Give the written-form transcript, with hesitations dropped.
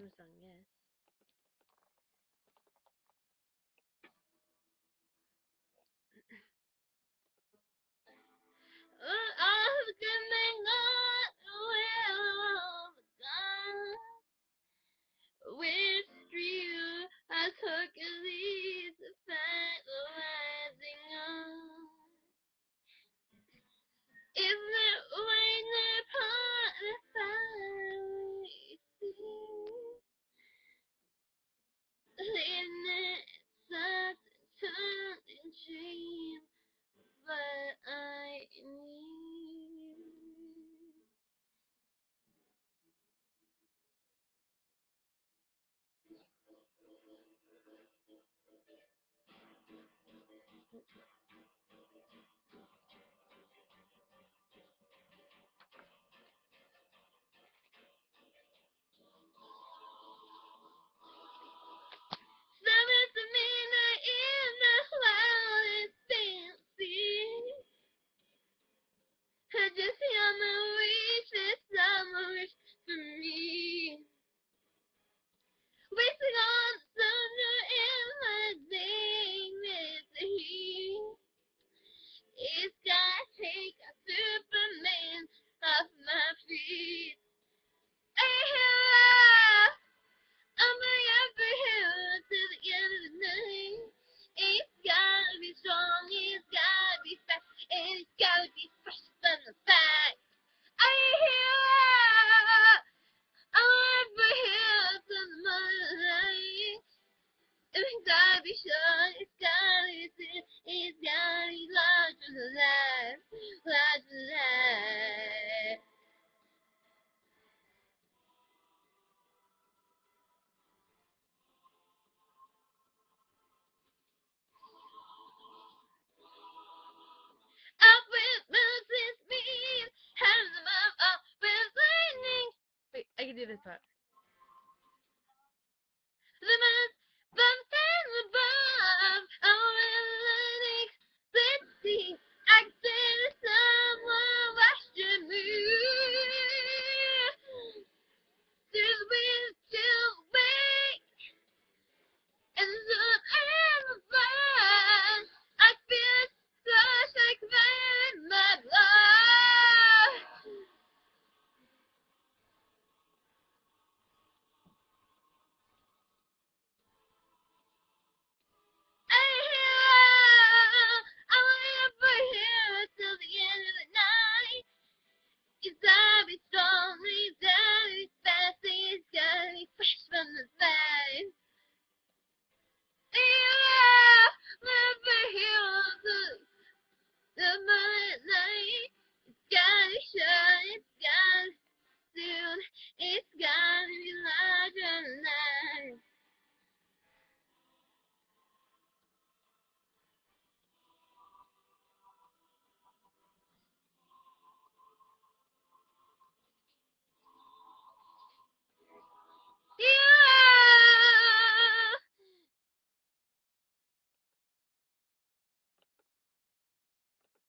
Christmas song, yes. All the good men got will gone. Which street I took at least to find the rising on. Isn't it waiting upon the fire? Isn't it such a turning dream? But I need. Summer to midnight in the wildest fancy. I just hear my wish that summer is for me. Wasting on the thunder in my dignity. It's gotta take a Superman off my feet. Hey, I'm a hero to the end of the night. It's gotta be strong, it's gotta be fast, and it's gotta be fresh from the fact. I'm a hero to the moonlight. It's gotta be sure, it's gotta be thin, it's gotta be larger than life, larger than life. Up with Moses mean, hands above, up with lightning. Wait, I can do this part. The moon bumps and above, all with lightning. Let's see, I can say that someone watched you move. There's wind to wake, and the sun and the blood. I feel it flush like fire in my blood. Till the end of the night. It's gotta be strong, it's gotta be fast, it's gotta be fresh from the back.